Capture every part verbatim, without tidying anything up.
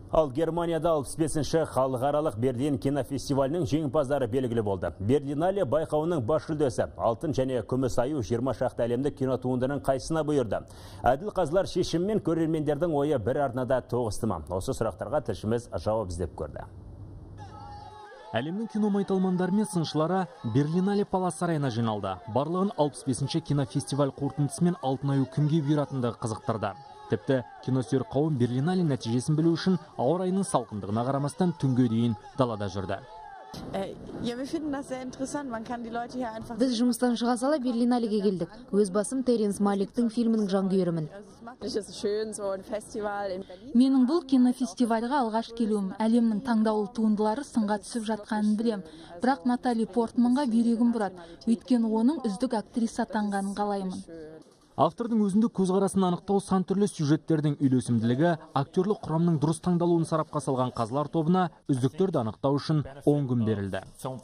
Ал Германияда алпыс бесінші халықаралық Берлин кинофестивалінің жеңімпаздары белгілі болды. Берлинале байқауының бас жүлдесі алтын және күміс аю жиырма шақты әлемдік кинотуындының қайсына бұйырды. Әділ қазылар шешіммен көрермендердің ойы бір арнада тоғысты ма? Осы сұрақтарға тілшіміз жауап іздеп көрді. Әлемнің кино майталмандары мен сыншылары Берлинале Палас сарайына жиналды. Барлығын алпыс бесінші кинофестиваль қорытындысымен алтын аю кімге бұйыратындығы қызықтырды. Тіпті киносүйер қауым Берлинале нәтижесін білу үшін ауа райының салқындығына қарамастан түнге дейін далада жүрді. Біз жұмыстан шыға сала Берлиналеге келдік. Өз басым Теренс Маликтің фильмінің жанкүйерімін. Менің бұл кинофестивальға алғаш келуім, әлемнің таңдаулы туындылары сынға түсіп жатқанын білем. Бірақ Натали Портманға бүйрегім бұрады, өйткені оның үздік актриса атанғанын қалаймын. Автордың өзіндік көзқарасын анықтау сан түрлі сюжеттердің үйлесімділігі актерлік құрамның дұрыс таңдалуын сарапқа салған қазылар тобына үздіктерді анықтау үшін он күн берілді.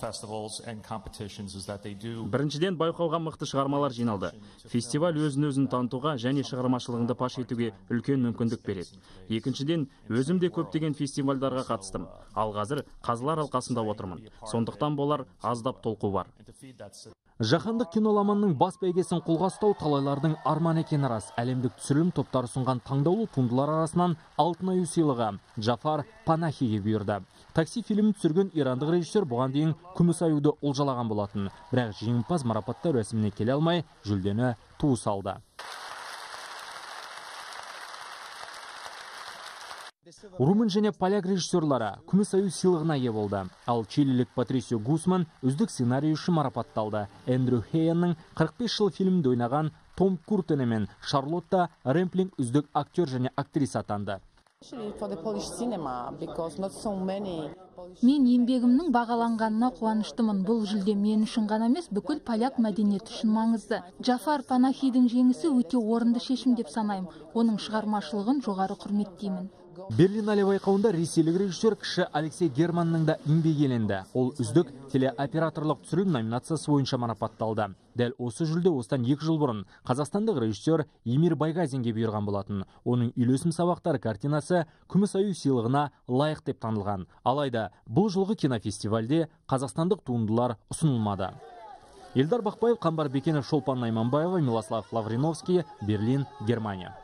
Біріншіден, байқауға мықты шығармалар жиналды. Фестиваль өзін-өзін танытуға және шығармашылығыңды паш етуге үлкен мүмкіндік береді. Екіншіден, өзім де көптеген фестивальдарға қатыстым. Ал қазір қазылар алқасында отырмын. Сондықтан болар аздап толқу бар. Жаһандық киноламанның бас бәйгесін қолға ұстау талайлардың арман екені рас. Әлемдік түсірілім топтары ұсынған таңдаулы туындылар арасынан алтын аю сыйлығы Джафар Панахиге бұйырды. Такси фильмін түсірген ирандық режиссер бұған дейін күміс аюды олжалаған болатын. Бірақ жеңімпаз марапаттау рәсіміне келе алмай, жүлдені туы салды. Румын және поляк режиссерлары күміс аю сыйлығына ие болды. Ал чилилік Патрисио Гусман үздік сценарий үшін марапатталды. Эндрю Хейенның қырық бес жыл фильмінде ойнаған Том Куртене мен Шарлотта Ремплинг үздік актер және актриса атанды. Мен еңбегімнің бағаланғанына қуаныштымын. Бұл жүлде мен үшін ғана емес, бүкіл поляк мәдениеті үшін маңызды. Джафар Панахидің жеңісі өте орынды шешім деп санаймын. Оның шығармашылығын жоғары құрметтеймін. Берлинале байқауында ресейлік режиссер кіші Алексей Германның да еңбегі еленді. Ол үздік телеоператорлық түсірілім номинациясы бойынша марапатталды. Дәл осы жүлде осыдан екі жыл бұрын қазақстандық режиссер Емир Байгазинге бұйырған болатын. Оның үйлесім сабақтары картинасы күміс аю сыйлығына лайық деп танылған. Алайда бұл жылғы кинофестивальде қазақстандық туындылар ұсынылмады. Елдар Бақпаев, Қамбар Бекенов, Шолпан Найманбаева, Милослав Лавриновский, Берлин, Германия.